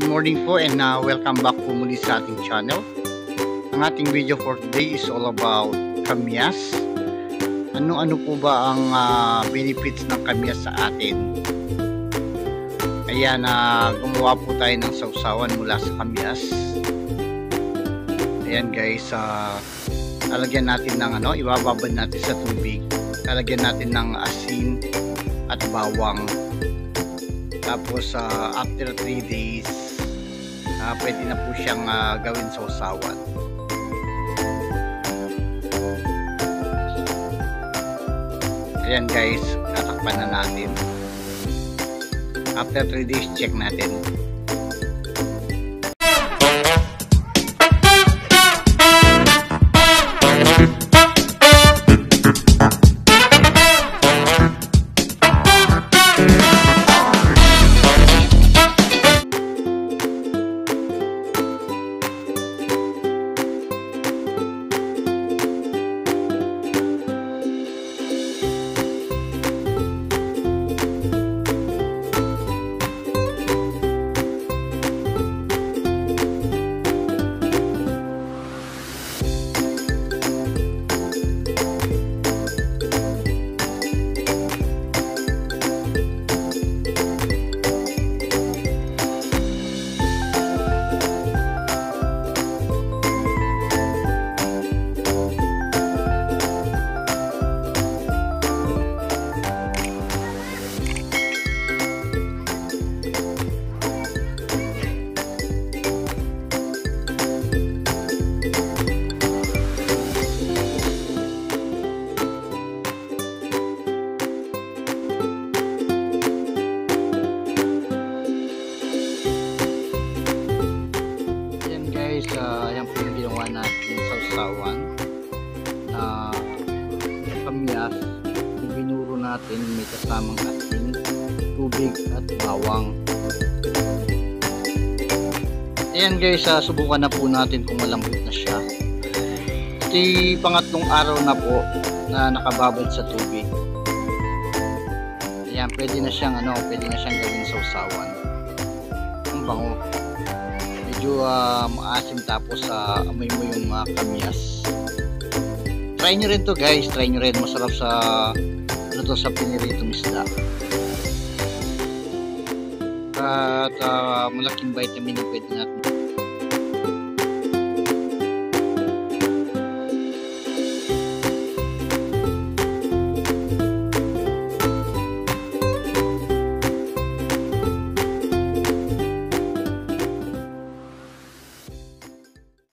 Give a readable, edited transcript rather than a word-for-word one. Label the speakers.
Speaker 1: Good morning po and welcome back po muli sa ating channel. Ang ating video for today is all about kamyas. Ano-ano po ba ang benefits ng kamyas sa atin? Ayan, gumawa po tayo ng sausawan mula sa kamyas. Ayan guys, lalagyan natin ng ibababad natin sa tubig. Lalagyan natin ng asin at bawang. Tapos after 3 days pwede na po siyang gawin sausawan. Ayan guys, tatakpan na natin. After 3 days check natin. Ayan po yung ginawa natin sausawan na kamyas. Binuro natin, may kasamang asin, tubig at bawang. Ayan guys, subukan na po natin kung malambot na siya. Ito yung pangatlong araw na po na nakababad sa tubig. Ayan, pwede na siyang gawin sausawan. Ang bango. Medyo maasim, tapos amoy mo yung kamyas. Try nyo rin to guys, try nyo rin. Masarap sa sa piniritong isda. At malaking vitamin yung pwede natin.